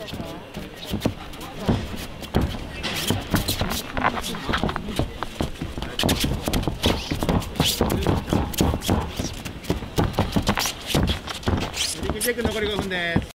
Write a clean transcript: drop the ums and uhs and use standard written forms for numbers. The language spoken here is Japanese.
チェック残り5分です。